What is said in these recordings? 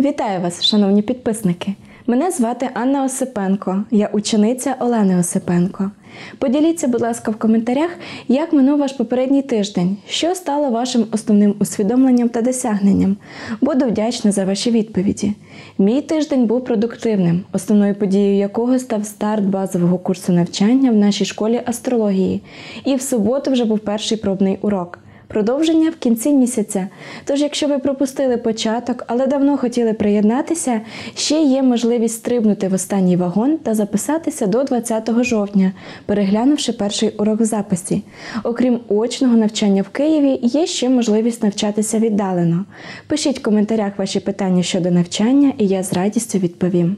Вітаю вас, шановні підписники! Мене звати Анна Осипенко, я учениця Олени Осипенко. Поділіться, будь ласка, в коментарях, як минув ваш попередній тиждень, що стало вашим основним усвідомленням та досягненням. Буду вдячна за ваші відповіді. Мій тиждень був продуктивним, основною подією якого став старт базового курсу навчання в нашій школі астрології. І в суботу вже був перший пробний урок. Продовження в кінці місяця. Тож, якщо ви пропустили початок, але давно хотіли приєднатися, ще є можливість стрибнути в останній вагон та записатися до 20 жовтня, переглянувши перший урок в записі. Окрім очного навчання в Києві, є ще можливість навчатися віддалено. Пишіть в коментарях ваші питання щодо навчання, і я з радістю відповім.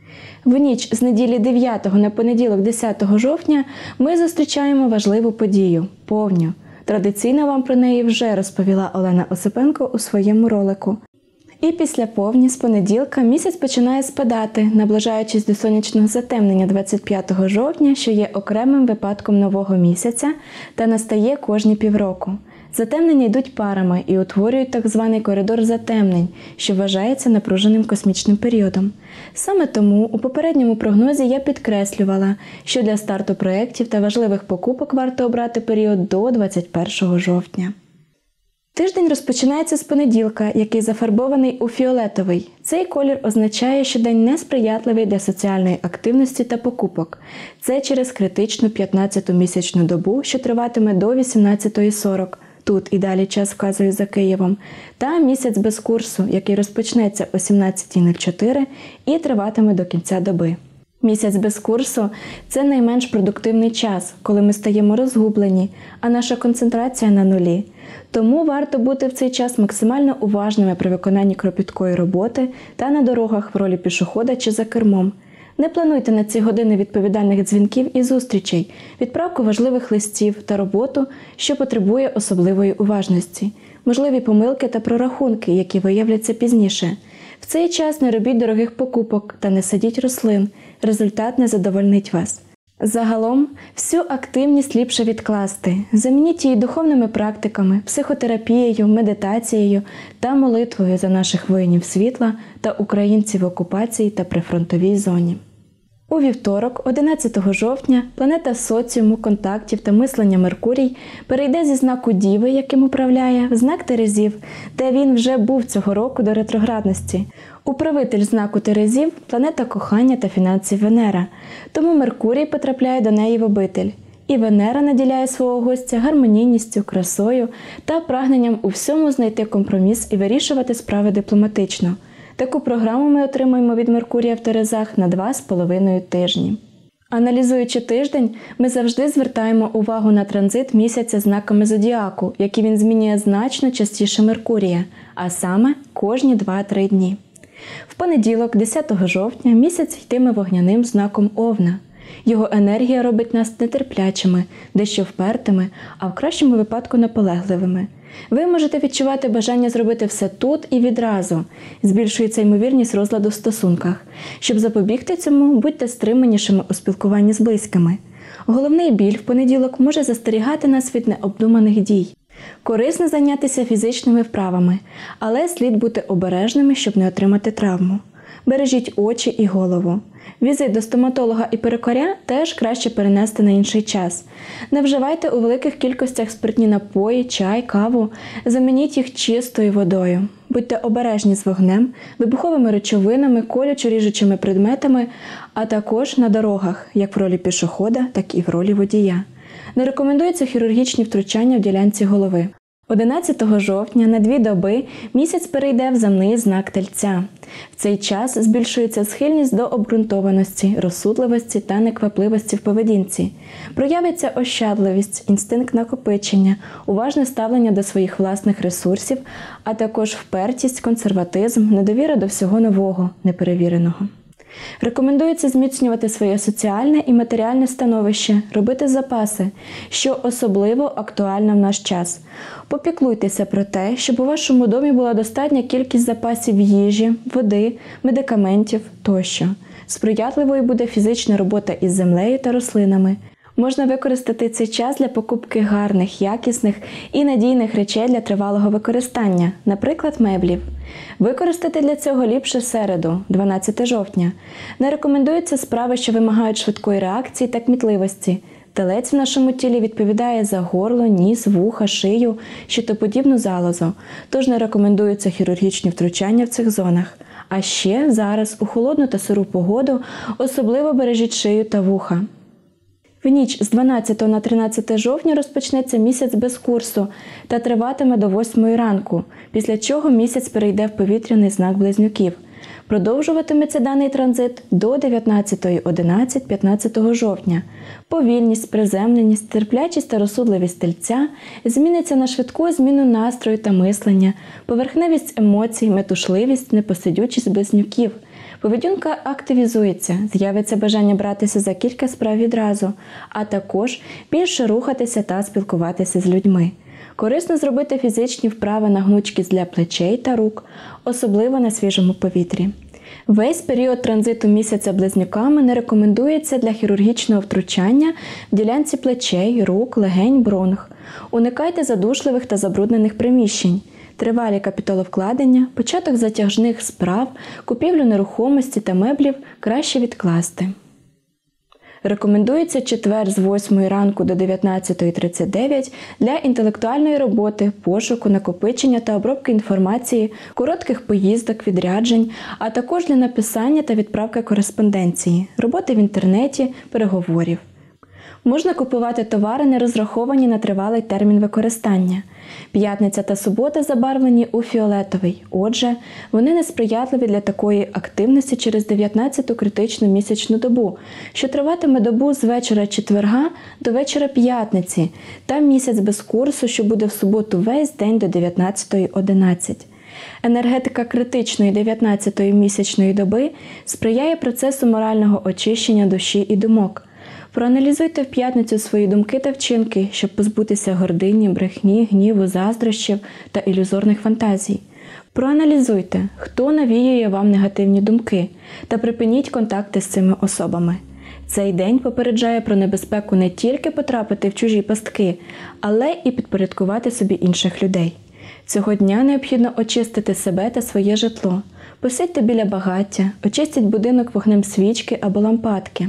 В ніч з неділі 9 на понеділок 10 жовтня ми зустрічаємо важливу подію – повню. Традиційно вам про неї вже розповіла Олена Осипенко у своєму ролику. І після повні з понеділка місяць починає спадати, наближаючись до сонячного затемнення 25 жовтня, що є окремим випадком нового місяця та настає кожні півроку. Затемнення йдуть парами і утворюють так званий коридор затемнень, що вважається напруженим космічним періодом. Саме тому у попередньому прогнозі я підкреслювала, що для старту проєктів та важливих покупок варто обрати період до 21 жовтня. Тиждень розпочинається з понеділка, який зафарбований у фіолетовий. Цей колір означає, що день несприятливий для соціальної активності та покупок. Це через критичну 15-ту місячну добу, що триватиме до 18:40. Тут і далі час вказує за Києвом, та місяць без курсу, який розпочнеться о 17:04 і триватиме до кінця доби. Місяць без курсу – це найменш продуктивний час, коли ми стаємо розгублені, а наша концентрація на нулі. Тому варто бути в цей час максимально уважними при виконанні кропіткої роботи та на дорогах в ролі пішохода чи за кермом. Не плануйте на ці години відповідальних дзвінків і зустрічей, відправку важливих листів та роботу, що потребує особливої уважності, можливі помилки та прорахунки, які виявляться пізніше. В цей час не робіть дорогих покупок та не садіть рослин, результат не задовольнить вас. Загалом, всю активність ліпше відкласти, замініть її духовними практиками, психотерапією, медитацією та молитвою за наших воїнів світла та українців в окупації та прифронтовій зоні. У вівторок, 11 жовтня, планета соціуму, контактів та мислення Меркурій перейде зі знаку Діви, яким управляє, в знак Терезів, де він вже був цього року до ретроградності. Управитель знаку Терезів – планета кохання та фінансів Венера, тому Меркурій потрапляє до неї в обитель. І Венера наділяє свого гостя гармонійністю, красою та прагненням у всьому знайти компроміс і вирішувати справи дипломатично. Таку програму ми отримуємо від Меркурія в Терезах на 2,5 тижні. Аналізуючи тиждень, ми завжди звертаємо увагу на транзит місяця знаками зодіаку, які він змінює значно частіше Меркурія, а саме кожні 2-3 дні. В понеділок, 10 жовтня, місяць йтиме вогняним знаком Овна. Його енергія робить нас нетерплячими, дещо впертими, а в кращому випадку наполегливими. Ви можете відчувати бажання зробити все тут і відразу. Збільшується ймовірність розладу в стосунках. Щоб запобігти цьому, будьте стриманішими у спілкуванні з близькими. Головний біль в понеділок може застерігати нас від необдуманих дій. Корисно зайнятися фізичними вправами, але слід бути обережними, щоб не отримати травму. Бережіть очі і голову. Візит до стоматолога і перукаря теж краще перенести на інший час. Не вживайте у великих кількостях спиртні напої, чай, каву, замініть їх чистою водою. Будьте обережні з вогнем, вибуховими речовинами, колючо-ріжучими предметами, а також на дорогах, як в ролі пішохода, так і в ролі водія. Не рекомендуються хірургічні втручання в ділянці голови. 11 жовтня на 2 доби місяць перейде в земний знак Тельця. В цей час збільшується схильність до обґрунтованості, розсудливості та неквапливості в поведінці. Проявиться ощадливість, інстинкт накопичення, уважне ставлення до своїх власних ресурсів, а також впертість, консерватизм, недовіра до всього нового, неперевіреного. Рекомендується зміцнювати своє соціальне і матеріальне становище, робити запаси, що особливо актуально в наш час. Попіклуйтеся про те, щоб у вашому домі була достатня кількість запасів їжі, води, медикаментів тощо. Сприятливою буде фізична робота із землею та рослинами. Можна використати цей час для покупки гарних, якісних і надійних речей для тривалого використання, наприклад, меблів. Використати для цього ліпше середу, 12 жовтня. Не рекомендуються справи, що вимагають швидкої реакції та кмітливості. Телець в нашому тілі відповідає за горло, ніс, вуха, шию, щитоподібну залозу, тож не рекомендуються хірургічні втручання в цих зонах. А ще зараз, у холодну та сиру погоду, особливо бережіть шию та вуха. В ніч з 12 на 13 жовтня розпочнеться місяць без курсу та триватиме до 8 ранку, після чого місяць перейде в повітряний знак Близнюків. Продовжуватиметься даний транзит до 19:11-15 жовтня. Повільність, приземленість, терплячість та розсудливість Тельця зміниться на швидку зміну настрою та мислення, поверхневість емоцій, метушливість, непосидючість Близнюків. Поведінка активізується, з'явиться бажання братися за кілька справ відразу, а також більше рухатися та спілкуватися з людьми. Корисно зробити фізичні вправи на гнучкість для плечей та рук, особливо на свіжому повітрі. Весь період транзиту місяця Близнюками не рекомендується для хірургічного втручання в ділянці плечей, рук, легень, бронх. Уникайте задушливих та забруднених приміщень. Тривалі капіталовкладення, початок затяжних справ, купівлю нерухомості та меблів краще відкласти. Рекомендується четвер з 8 ранку до 19:39 для інтелектуальної роботи, пошуку, накопичення та обробки інформації, коротких поїздок, відряджень, а також для написання та відправки кореспонденції, роботи в інтернеті, переговорів. Можна купувати товари, не розраховані на тривалий термін використання. П'ятниця та субота забарвлені у фіолетовий, отже, вони несприятливі для такої активності через 19-ту критичну місячну добу, що триватиме добу з вечора четверга до вечора п'ятниці, та місяць без курсу, що буде в суботу весь день до 19:11. Енергетика критичної 19-ї місячної доби сприяє процесу морального очищення душі і думок. Проаналізуйте в п'ятницю свої думки та вчинки, щоб позбутися гордині, брехні, гніву, заздрощів та ілюзорних фантазій. Проаналізуйте, хто навіює вам негативні думки, та припиніть контакти з цими особами. Цей день попереджає про небезпеку не тільки потрапити в чужі пастки, але і підпорядкувати собі інших людей. Цього дня необхідно очистити себе та своє житло. Посидьте біля багаття, очистіть будинок вогнем свічки або лампадки.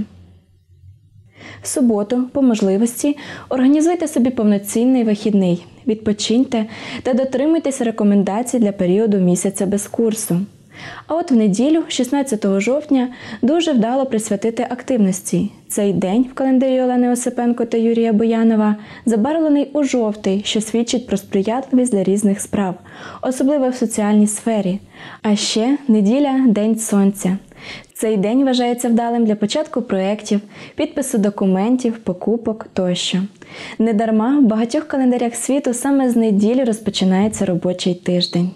В суботу, по можливості, організуйте собі повноцінний вихідний, відпочиньте та дотримуйтесь рекомендацій для періоду місяця без курсу. А от в неділю, 16 жовтня, дуже вдало присвятити активності. Цей день в календарі Олени Осипенко та Юрія Буянова забарвлений у жовтий, що свідчить про сприятливість для різних справ, особливо в соціальній сфері. А ще неділя – День Сонця. Цей день вважається вдалим для початку проєктів, підпису документів, покупок тощо. Недарма в багатьох календарях світу саме з неділі розпочинається робочий тиждень.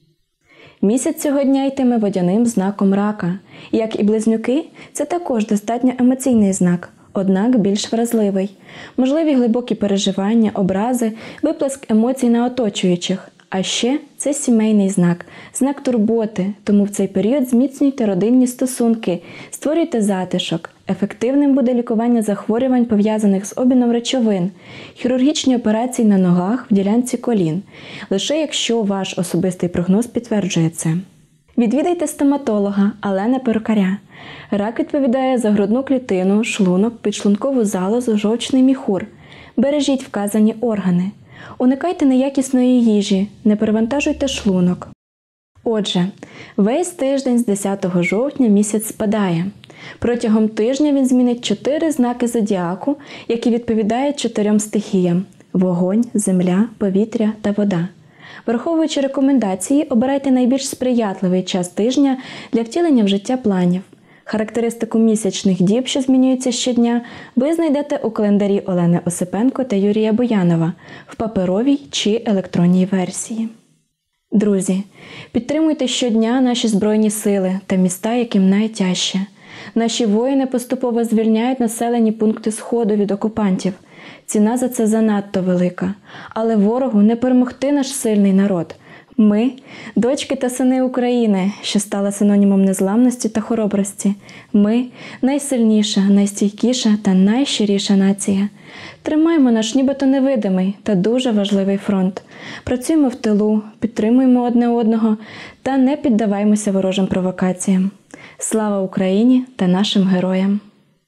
Місяць цього дня йтиме водяним знаком рака. Як і близнюки, це також достатньо емоційний знак, однак більш вразливий. Можливі глибокі переживання, образи, виплеск емоцій на оточуючих. А ще це сімейний знак, знак турботи, тому в цей період зміцнюйте родинні стосунки, створюйте затишок. Ефективним буде лікування захворювань, пов'язаних з обміном речовин, хірургічні операції на ногах в ділянці колін, лише якщо ваш особистий прогноз підтверджує це. Відвідайте стоматолога, але не перукаря. Рак відповідає за грудну клітину, шлунок, підшлункову залозу, жовчний міхур. Бережіть вказані органи. Уникайте неякісної їжі, не перевантажуйте шлунок. Отже, весь тиждень з 10 жовтня місяць спадає. Протягом тижня він змінить 4 знаки зодіаку, які відповідають 4 стихіям – вогонь, земля, повітря та вода. Враховуючи рекомендації, обирайте найбільш сприятливий час тижня для втілення в життя планів. Характеристику місячних діб, що змінюються щодня, ви знайдете у календарі Олени Осипенко та Юрія Буянова в паперовій чи електронній версії. Друзі, підтримуйте щодня наші Збройні сили та міста, яким найтяжче. Наші воїни поступово звільняють населені пункти Сходу від окупантів. Ціна за це занадто велика. Але ворогу не перемогти наш сильний народ. Ми – дочки та сини України, що стали синонімом незламності та хоробрості. Ми – найсильніша, найстійкіша та найщиріша нація. Тримаємо наш нібито невидимий та дуже важливий фронт. Працюємо в тилу, підтримуємо одне одного та не піддаваємося ворожим провокаціям. Слава Україні та нашим героям!